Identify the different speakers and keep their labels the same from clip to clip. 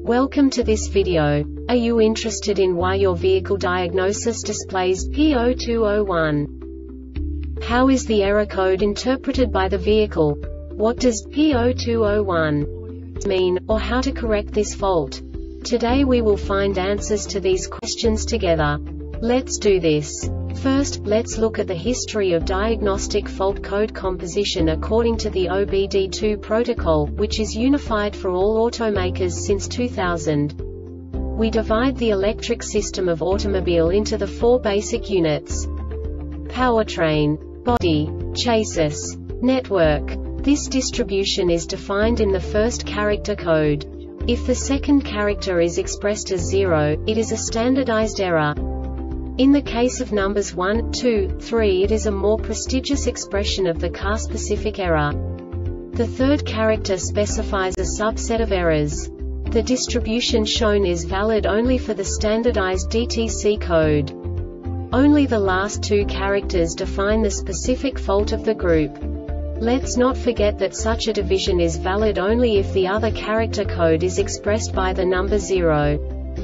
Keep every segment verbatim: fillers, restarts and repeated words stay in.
Speaker 1: Welcome to this video. Are you interested in why your vehicle diagnosis displays P zero two zero one? How is the error code interpreted by the vehicle? What does P zero two zero one mean, or how to correct this fault? Today we will find answers to these questions together. Let's do this. First, let's look at the history of diagnostic fault code composition according to the O B D two protocol, which is unified for all automakers since two thousand. We divide the electric system of automobile into the four basic units: powertrain, body, chassis, network. This distribution is defined in the first character code. If the second character is expressed as zero, it is a standardized error. In the case of numbers one, two, three, it is a more prestigious expression of the car-specific error. The third character specifies a subset of errors. The distribution shown is valid only for the standardized D T C code. Only the last two characters define the specific fault of the group. Let's not forget that such a division is valid only if the other character code is expressed by the number zero.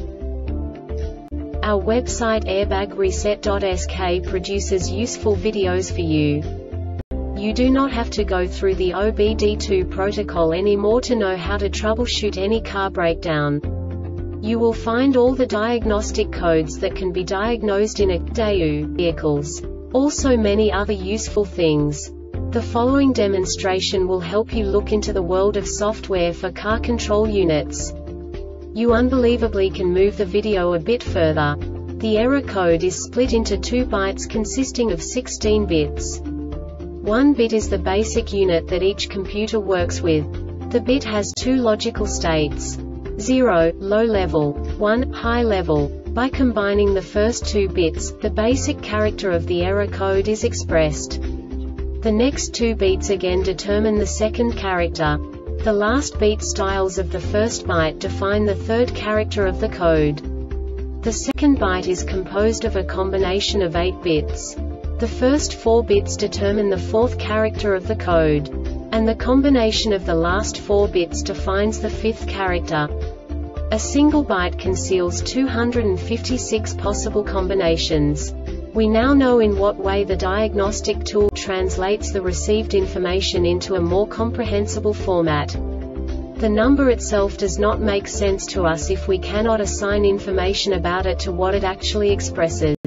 Speaker 1: Our website airbag reset dot S K produces useful videos for you. You do not have to go through the O B D two protocol anymore to know how to troubleshoot any car breakdown. You will find all the diagnostic codes that can be diagnosed in a D A U vehicles. Also many other useful things. The following demonstration will help you look into the world of software for car control units. You unbelievably can move the video a bit further. The error code is split into two bytes consisting of sixteen bits. One bit is the basic unit that each computer works with. The bit has two logical states: zero, low level, one, high level. By combining the first two bits, the basic character of the error code is expressed. The next two beats again determine the second character. The last beat styles of the first byte define the third character of the code. The second byte is composed of a combination of eight bits. The first four bits determine the fourth character of the code. And the combination of the last four bits defines the fifth character. A single byte conceals two hundred fifty-six possible combinations. We now know in what way the diagnostic tool translates the received information into a more comprehensible format. The number itself does not make sense to us if we cannot assign information about it to what it actually expresses.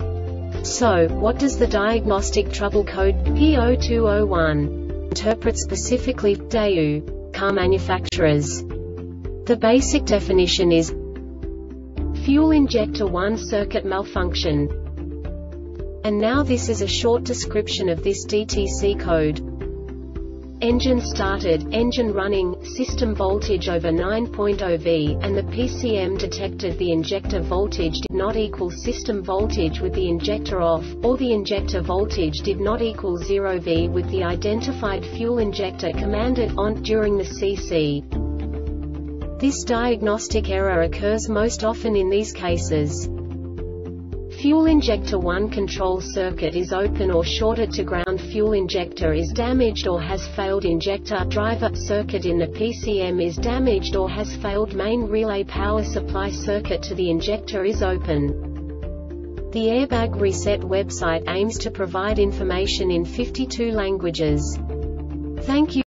Speaker 1: So, what does the diagnostic trouble code P zero two zero one interpret specifically for D A U car manufacturers? The basic definition is fuel injector one circuit malfunction. And now this is a short description of this D T C code. Engine started, engine running, system voltage over nine point zero volts, and the P C M detected the injector voltage did not equal system voltage with the injector off, or the injector voltage did not equal zero volts with the identified fuel injector commanded on during the C C. This diagnostic error occurs most often in these cases: fuel injector one control circuit is open or shorted to ground, fuel injector is damaged or has failed, injector driver circuit in the P C M is damaged or has failed, main relay power supply circuit to the injector is open. The Airbag Reset website aims to provide information in fifty-two languages. Thank you.